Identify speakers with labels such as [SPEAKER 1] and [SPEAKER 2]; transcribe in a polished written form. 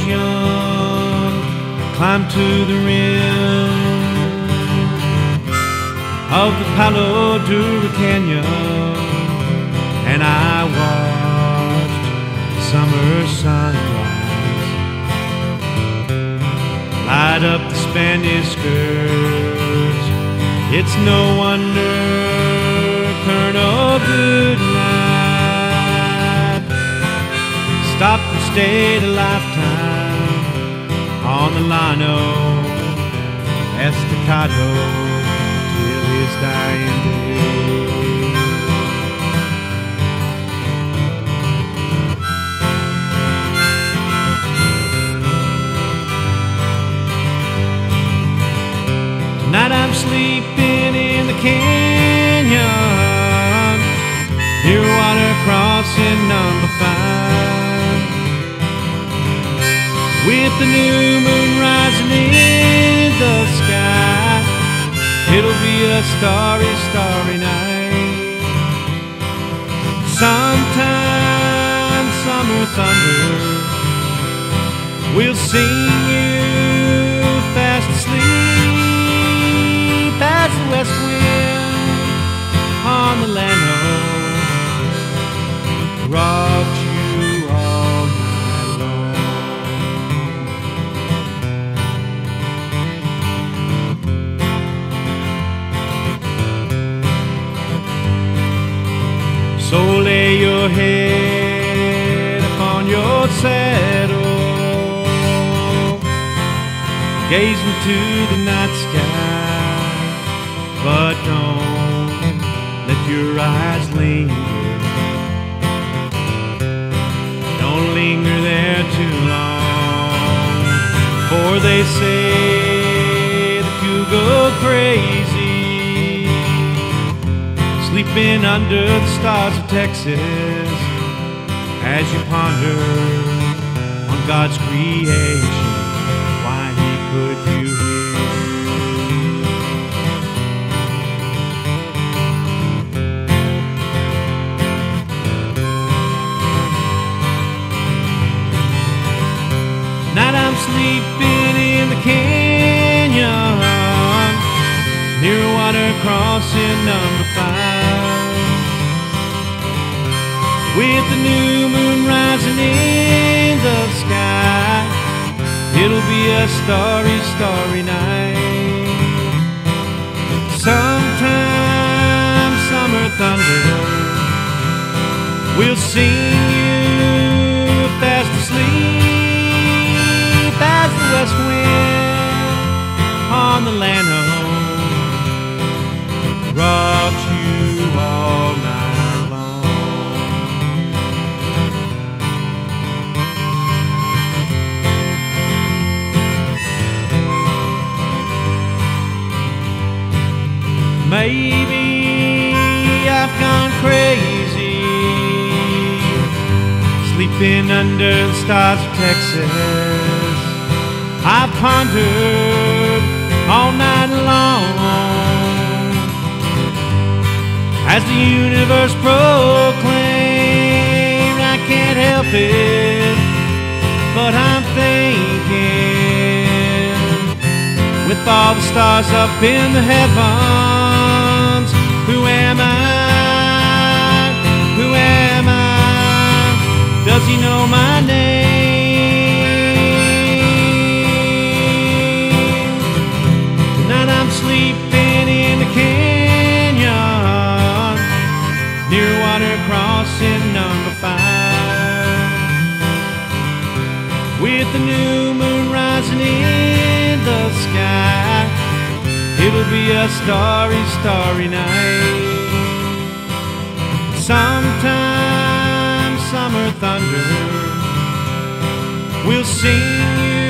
[SPEAKER 1] young, climbed to the rim of the Palo Duro Canyon, and I watched the summer sunrise light up the Spanish skirts. It's no wonder Colonel Goodnight stopped and stayed a lifetime on the Llano Estacado till his dying day. Tonight I'm sleeping in the canyon near water crossing number 5, with the new moon rising in the sky. It'll be a starry, starry night. Sometime summer thunder will sing you fast asleep as the west wind on the Llano rocked you all night long. So lay your head upon your saddle, gaze into the night sky, but don't let your eyes linger. Don't linger there too long, for they say that you'll go crazy sleeping under the stars of Texas as you ponder on God's creation, why He put you here. Tonight I'm sleeping in the canyon near water crossing number 5, with the new moon rising in the sky. It'll be a starry, starry night. Sometime summer thunder will sing you fast asleep as the west wind on the Llano rocked you all night long. Maybe I've gone crazy sleeping under the stars of Texas. I've pondered all night long as the universe proclaimed. I can't help it, but I'm thinking, with all the stars up in the heavens, who am I? Who am I? Does He know my name? Tonight I'm sleeping in the canyon near water crossing number 5, with the new moon rising in the sky. It'll be a starry, starry night. Sometime summer thunder will sing you